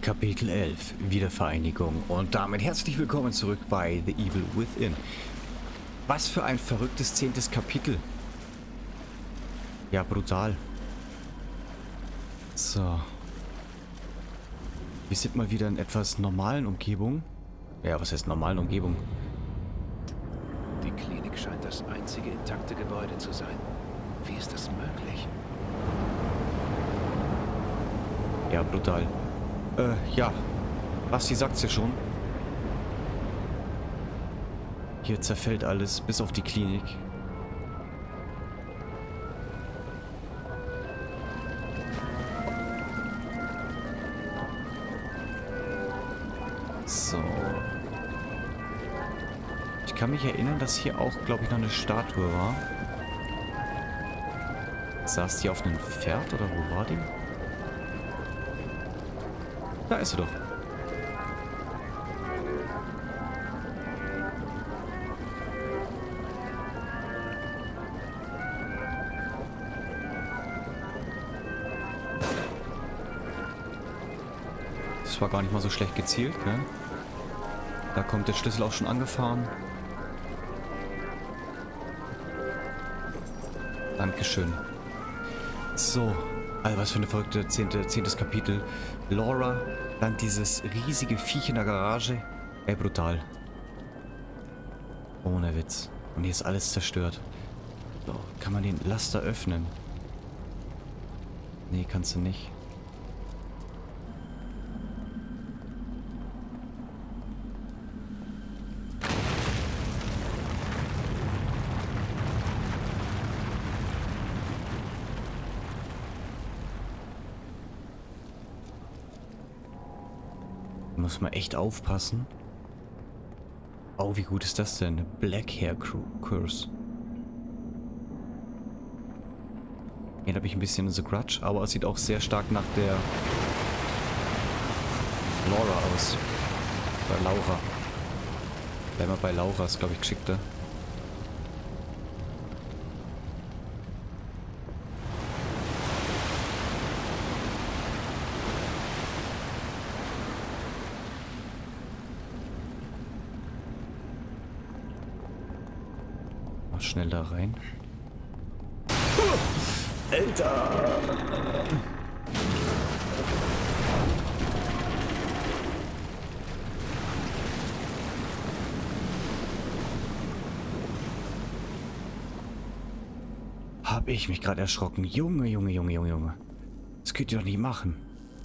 Kapitel 11, Wiedervereinigung. Und damit herzlich willkommen zurück bei The Evil Within. Was für ein verrücktes 10. Kapitel. Ja, brutal. So. Wir sind mal wieder in etwas normalen Umgebung. Ja, was heißt normalen Umgebung? Die Klinik scheint das einzige intakte Gebäude zu sein. Wie ist das möglich? Ja, brutal. Ja. Basti sagt's ja schon. Hier zerfällt alles, bis auf die Klinik. So. Ich kann mich erinnern, dass hier auch, glaube ich, noch eine Statue war. Saß die auf einem Pferd oder wo war die? Da ist sie doch. Das war gar nicht mal so schlecht gezielt, gell? Da kommt der Schlüssel auch schon angefahren. Dankeschön. So. Also was für eine verrückte 10. Kapitel. Laura, dann dieses riesige Viech in der Garage. Ey, brutal. Ohne Witz. Und hier ist alles zerstört. So, kann man den Laster öffnen? Nee, kannst du nicht. Muss man echt aufpassen. Oh, wie gut ist das denn? Black Hair Curse. Hier habe ich ein bisschen The Grudge, aber es sieht auch sehr stark nach der Laura aus. Bei Laura. Bleib mal bei Laura, ist glaube ich geschickter. Schnell da rein. Alter! Hab ich mich gerade erschrocken. Junge, Junge, Junge, Junge, Junge. Das könnt ihr doch nicht machen.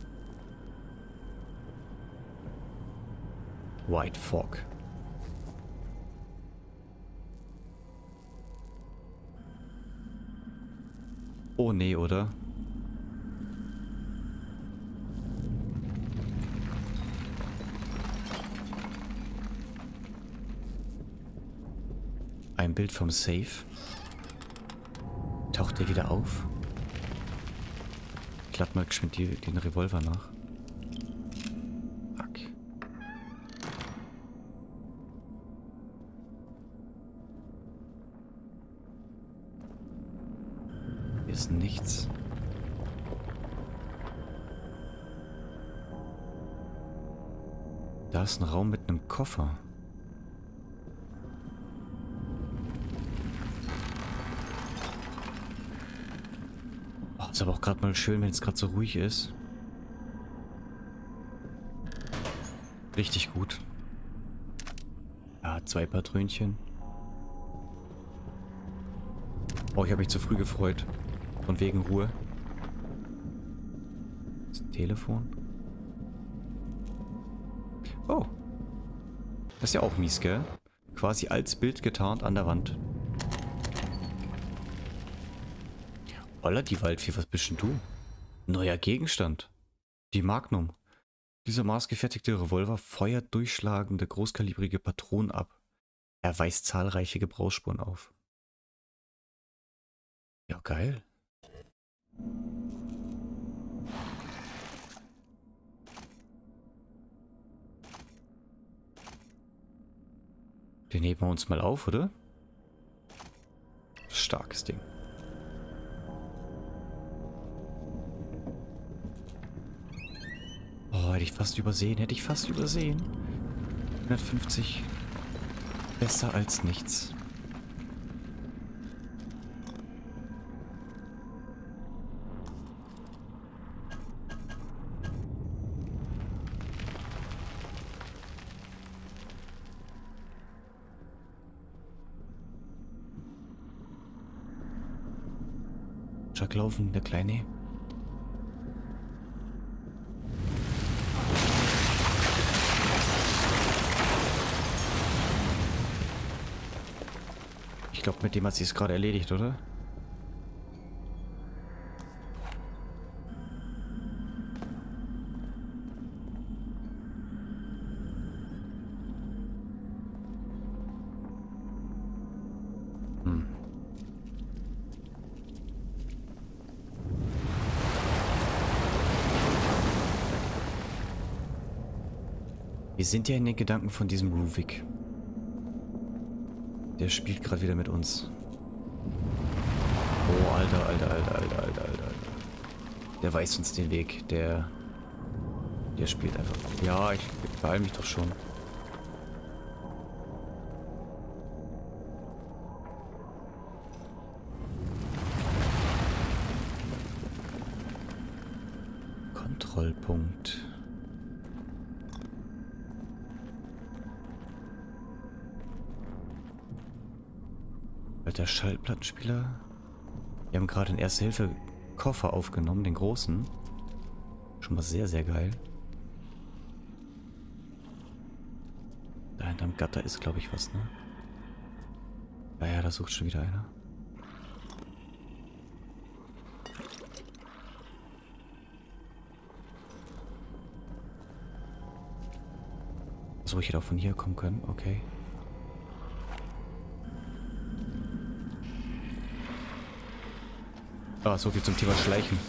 White Fog. Oh nee, oder? Ein Bild vom Safe. Taucht der wieder auf? Ich lade mal geschwind den Revolver nach. Fuck. Hier ist nichts. Da ist ein Raum mit einem Koffer. Oh, ist aber auch gerade mal schön, wenn es gerade so ruhig ist. Richtig gut. Ja, 2 Patrönchen. Oh, ich habe mich zu früh gefreut. Und wegen Ruhe. Das Telefon. Oh. Das ist ja auch mies, gell? Quasi als Bild getarnt an der Wand. Holla, die Waldfee, was bist denn du? Neuer Gegenstand. Die Magnum. Dieser maßgefertigte Revolver feuert durchschlagende, großkalibrige Patronen ab. Er weist zahlreiche Gebrauchsspuren auf. Ja, geil. Den heben wir uns mal auf, oder? Starkes Ding. hätte ich fast übersehen. 150. Besser als nichts. Stark laufen, der Kleine. Ich glaube, mit dem hat sie es gerade erledigt, oder? Wir sind ja in den Gedanken von diesem Ruvik. Der spielt gerade wieder mit uns. Oh, Alter. Der weiß uns den Weg. Der spielt einfach. Ja, ich beeil mich doch schon. Kontrollpunkt. Alter Schallplattenspieler. Wir haben gerade einen Erste-Hilfe-Koffer aufgenommen, den großen. Schon mal sehr, sehr geil. Da hinterm Gatter ist, glaube ich, was, ne? Ja, da sucht schon wieder einer. So, ich hätte auch von hier kommen können, okay. Ah, so viel zum Thema Schleichen.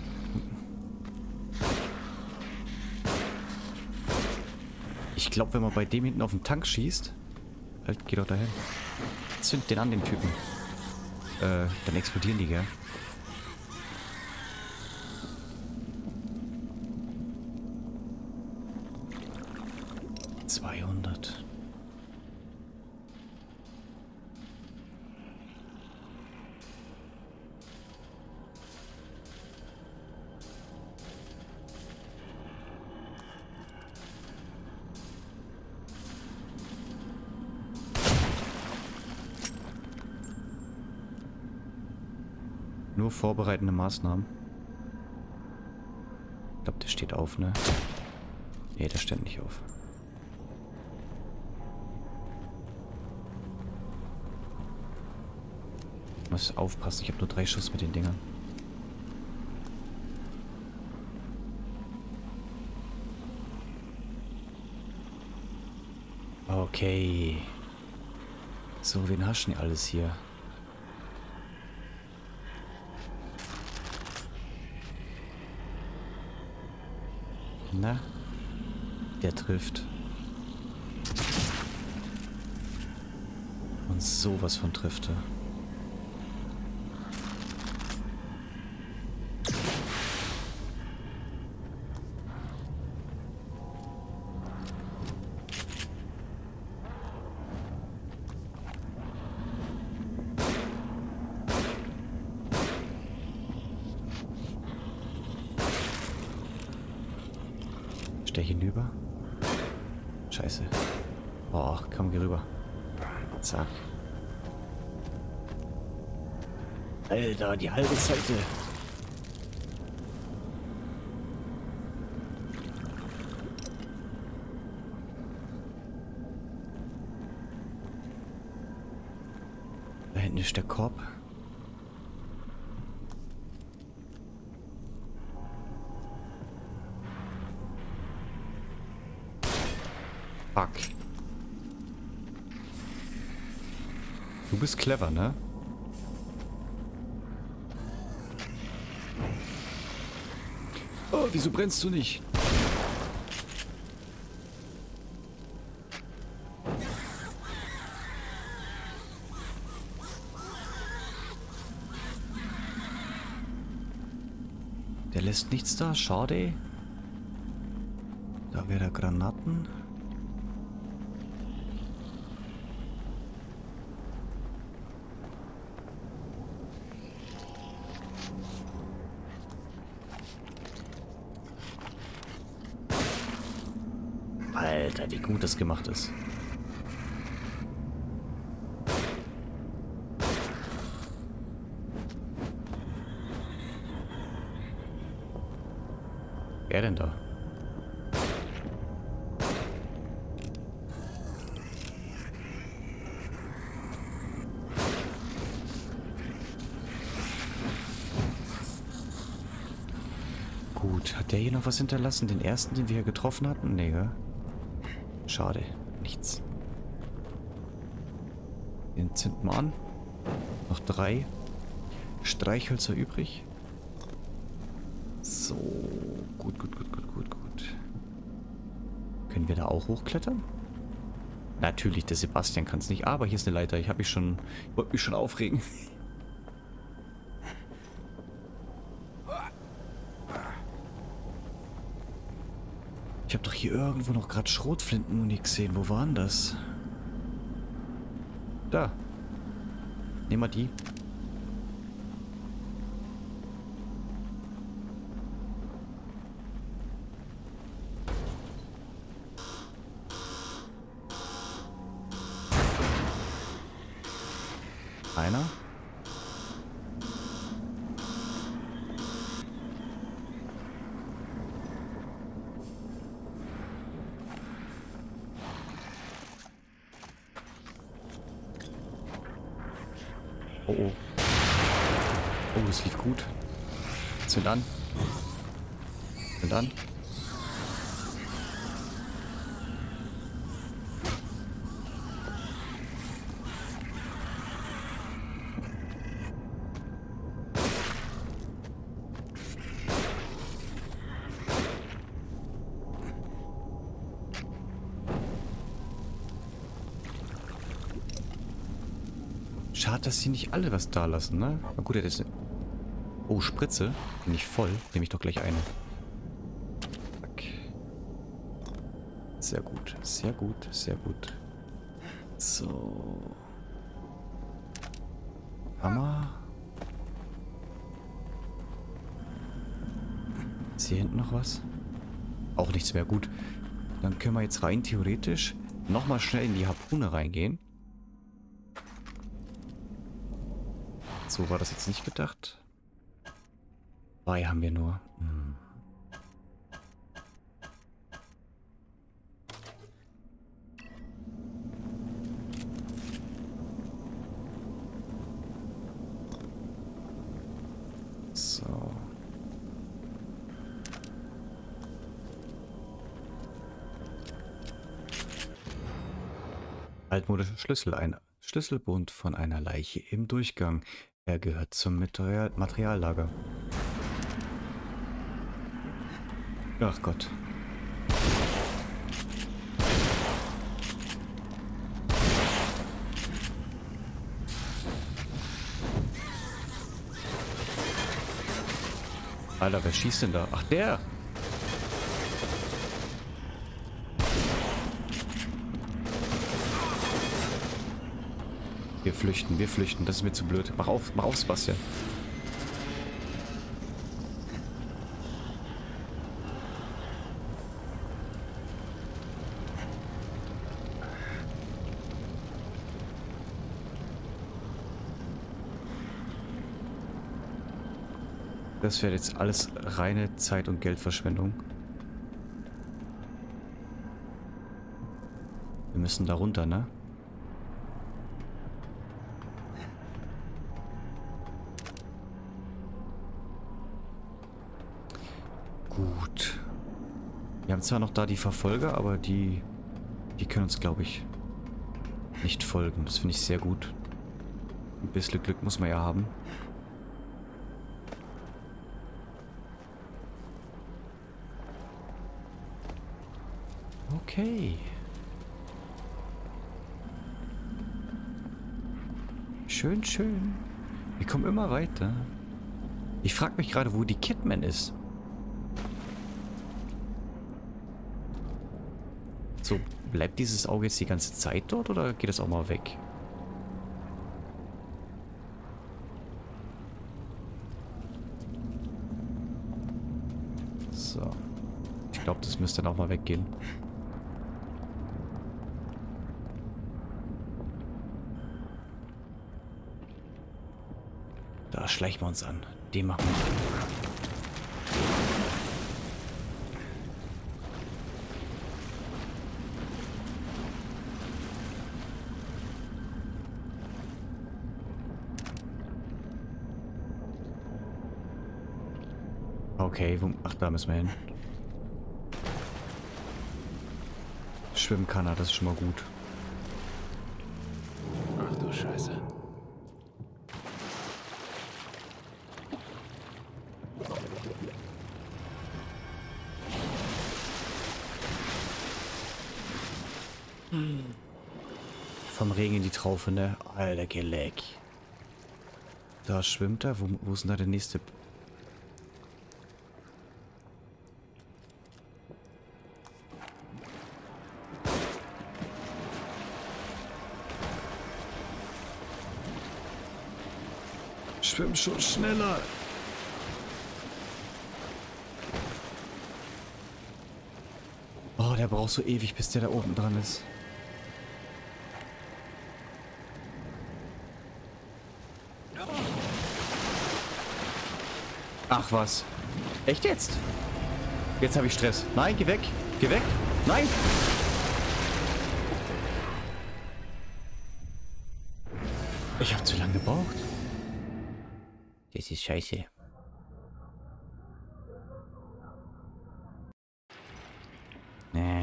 Ich glaube, wenn man bei dem hinten auf den Tank schießt... Halt, geh doch dahin. Zünd den an, den Typen. Dann explodieren die, gell? Nur vorbereitende Maßnahmen. Ich glaube, der steht auf, ne? Ne, der steht nicht auf. Ich muss aufpassen, ich habe nur 3 Schuss mit den Dingern. Okay. So, wen haschen die alles hier? Na? Der trifft. Und sowas von trifft er. Stell hinüber. Scheiße. Oh, komm, geh rüber. Zack. Alter, die halbe Seite. Da hinten ist der Korb. Fuck. Du bist clever, ne? Oh, wieso brennst du nicht? Der lässt nichts da, schade. Da wäre Granaten. Alter, wie gut das gemacht ist. Wer denn da? Gut, hat der hier noch was hinterlassen? Den ersten, den wir hier getroffen hatten? Nee, gell? Schade, nichts. Den zünden wir an. Noch 3 Streichhölzer übrig. So, gut. Können wir da auch hochklettern? Natürlich, der Sebastian kann es nicht, aber hier ist eine Leiter. Ich wollte mich schon aufregen. Ich habe doch hier irgendwo noch gerade Schrotflinten-Muni gesehen. Wo waren das? Da. Nehmen wir die. Einer. Oh, oh. Oh, das lief gut. Zünd an. Zünd an. Schade, dass sie nicht alle was da lassen, ne? Na gut, das ist eine... Oh, Spritze. Bin ich voll. Nehme ich doch gleich eine. Zack. Sehr gut. Sehr gut. Sehr gut. So. Hammer. Ist hier hinten noch was? Auch nichts mehr. Gut. Dann können wir jetzt rein theoretisch nochmal schnell in die Harpune reingehen. So war das jetzt nicht gedacht. 2 haben wir nur. So. Altmodischer Schlüssel. Ein Schlüsselbund von einer Leiche im Durchgang. Er gehört zum Materiallager. Ach Gott. Alter, wer schießt denn da? Ach, der! Wir flüchten. Das ist mir zu blöd. Mach auf, Sebastian. Das wäre jetzt alles reine Zeit- und Geldverschwendung. Wir müssen da runter, ne? Gut. Wir haben zwar noch da die Verfolger, aber die können uns, glaube ich, nicht folgen. Das finde ich sehr gut. Ein bisschen Glück muss man ja haben. Okay. Schön, schön. Wir kommen immer weiter. Ich frage mich gerade, wo die Kidman ist. Bleibt dieses Auge jetzt die ganze Zeit dort oder geht es auch mal weg? So. Ich glaube, das müsste dann auch mal weggehen. Da schleichen wir uns an. Den machen wir. Okay, ach, da müssen wir hin. Schwimmen kann er, das ist schon mal gut. Ach du Scheiße. Vom Regen in die Traufe, ne? Alter, Geleck. Da schwimmt er. Wo ist denn da der nächste? Schwimm schon schneller. Oh, der braucht so ewig, bis der da oben dran ist. Ach was. Echt jetzt? Jetzt habe ich Stress. Nein, geh weg. Geh weg. Nein. Ich habe zu lange gebraucht. Das ist scheiße. Nee.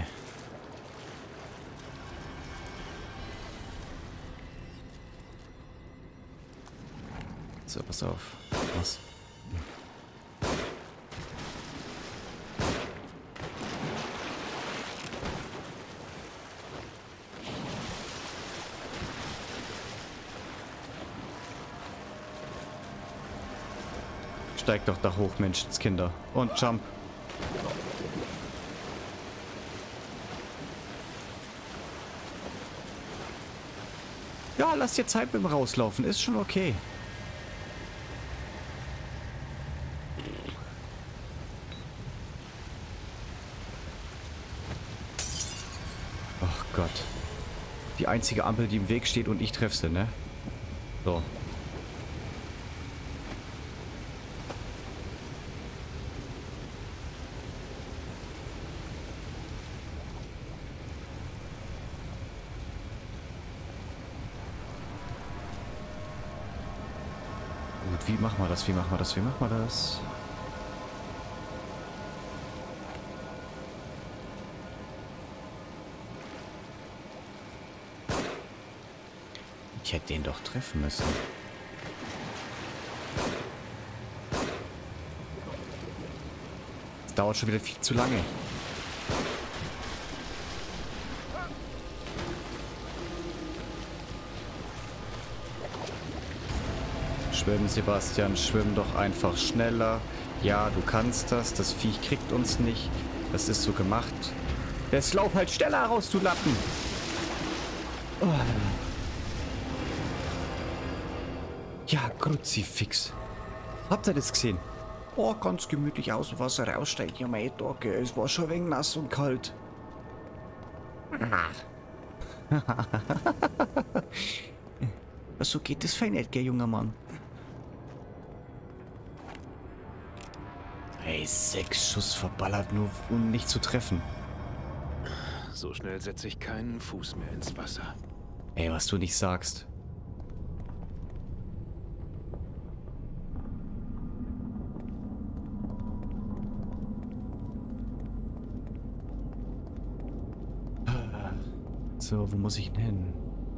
So, pass auf. Was? Steig doch da hoch, Menschenskinder. Und jump. Ja, lass dir Zeit beim Rauslaufen. Ist schon okay. Ach Gott. Die einzige Ampel, die im Weg steht und ich treffe sie, ne? So. Gut, wie machen wir das? Wie machen wir das? Wie machen wir das? Ich hätte den doch treffen müssen. Das dauert schon wieder viel zu lange. Schwimmen, Sebastian, schwimm doch einfach schneller. Ja, du kannst das. Das Viech kriegt uns nicht. Das ist so gemacht. Jetzt lauf halt schneller raus, du Lappen. Oh. Ja, Kruzifix. Habt ihr das gesehen? Oh, ganz gemütlich aus dem Wasser raussteigen. Ja, mein Tag, es war schon ein wenig nass und kalt. So geht das fein nicht, gell, junger Mann? Hey, 6 Schuss verballert, nur um nicht zu treffen. So schnell setze ich keinen Fuß mehr ins Wasser. Ey, was du nicht sagst. So, wo muss ich denn hin?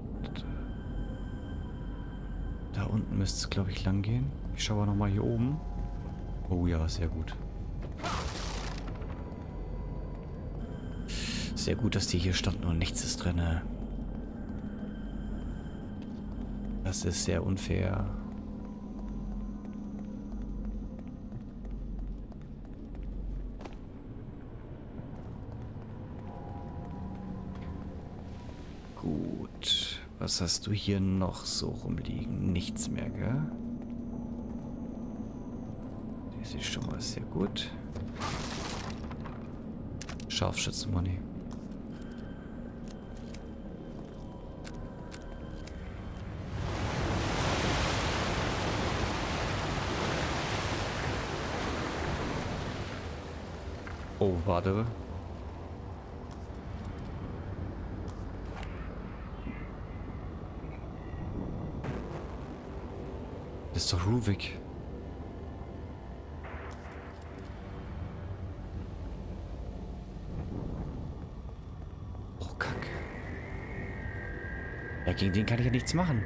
Da unten müsste es, glaube ich, lang gehen. Ich schaue nochmal hier oben. Oh ja, sehr gut. Sehr gut, dass die hier standen und nichts ist drin. Das ist sehr unfair. Was hast du hier noch so rumliegen? Nichts mehr, gell? Das ist schon mal sehr gut. Scharfschützenmoney. Oh, warte. Das ist doch Ruvik. Oh, Kack. Ja, gegen den kann ich ja nichts machen.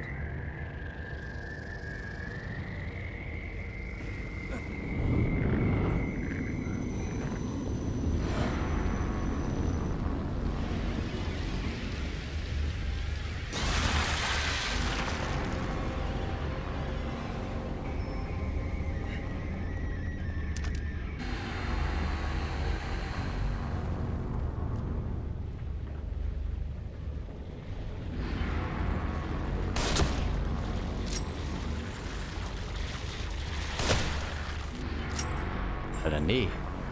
Oder nee.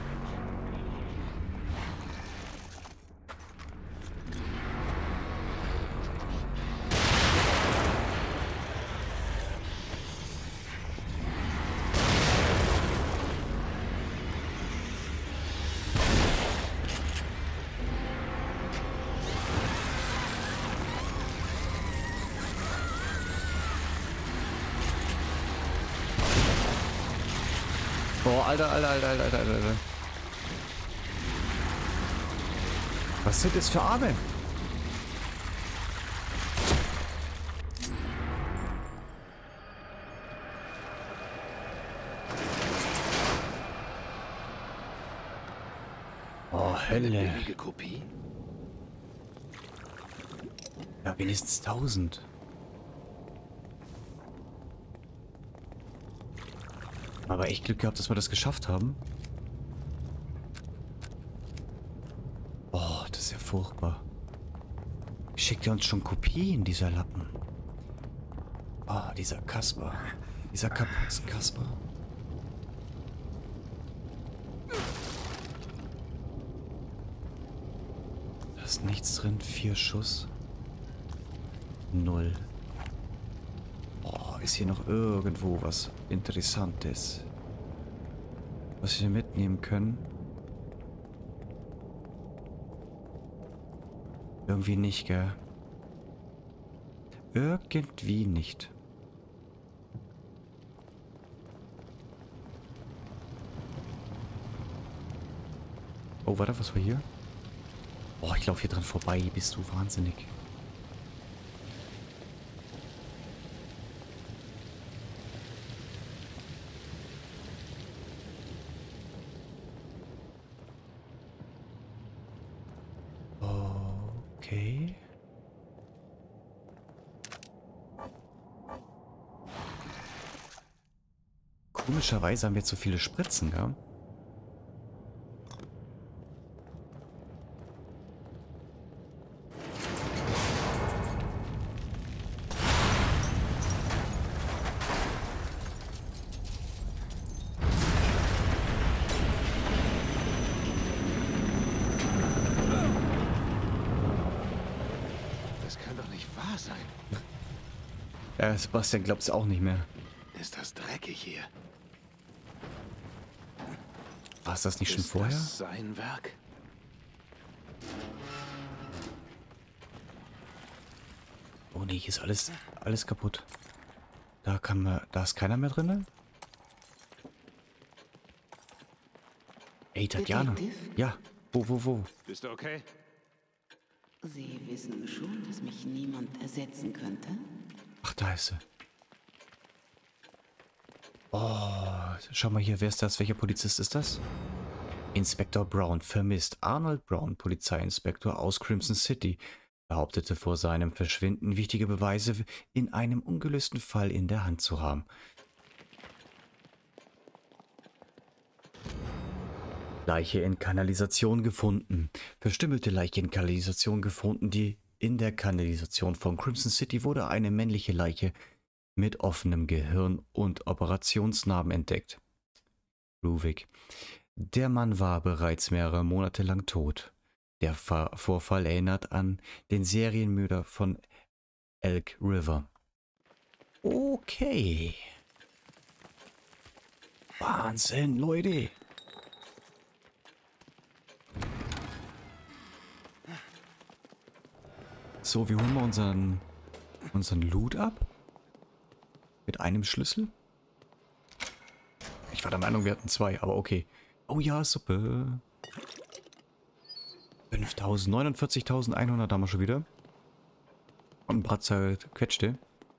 Boah, Alter. Was sind das für Arme? Oh, Eine Hölle. billige Kopie? Ja, wenigstens 1000. Aber echt Glück gehabt, dass wir das geschafft haben. Oh, das ist ja furchtbar. Schickt er uns schon Kopien, dieser Lappen? Oh, dieser Kasper. Dieser Kapuzen-Kasper. Da ist nichts drin. 4 Schuss. 0. Oh, ist hier noch irgendwo was Interessantes, was wir mitnehmen können? Irgendwie nicht, gell? Irgendwie nicht. Oh, warte, was war hier? Oh, ich laufe hier dran vorbei. Bist du wahnsinnig? Okay. Komischerweise haben wir zu viele Spritzen, gell? Das kann doch nicht wahr sein. Sebastian glaubt es auch nicht mehr. Ist das dreckig hier? War es das nicht schon Ist vorher? das sein Werk? Oh nee, hier ist alles kaputt. Da ist keiner mehr drin. Ey, Tatjana. Detective? Ja. Wo? Bist du okay? Sie wissen schon, dass mich niemand ersetzen könnte? Ach, da ist sie. Oh, schau mal hier, wer ist das? Welcher Polizist ist das? Inspektor Brown vermisst. Arnold Brown, Polizeiinspektor aus Crimson City, behauptete vor seinem Verschwinden wichtige Beweise in einem ungelösten Fall in der Hand zu haben. Leiche in Kanalisation gefunden. Verstümmelte Leiche in Kanalisation gefunden. Die In der Kanalisation von Crimson City wurde eine männliche Leiche mit offenem Gehirn und Operationsnarben entdeckt. Ruvik. Der Mann war bereits mehrere Monate lang tot. Der Vorfall erinnert an den Serienmörder von Elk River. Okay. Wahnsinn, Leute. So, wie holen wir unseren Loot ab? Mit einem Schlüssel? Ich war der Meinung, wir hatten 2, aber okay. Oh ja, Suppe. 5.000, 49.100 haben wir schon wieder. Und Bratzer quetschte.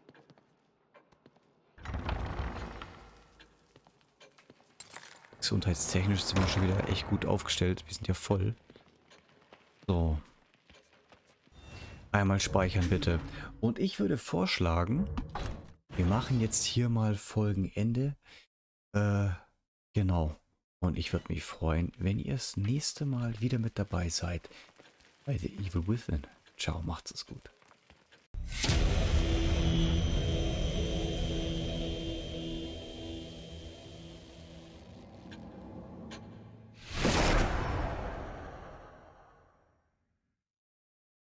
Gesundheitstechnisch sind wir schon wieder echt gut aufgestellt. Wir sind ja voll. So. Einmal speichern bitte. Und ich würde vorschlagen, wir machen jetzt hier mal Folgenende. Genau. Und ich würde mich freuen, wenn ihr das nächste Mal wieder mit dabei seid bei The Evil Within. Ciao, macht's es gut.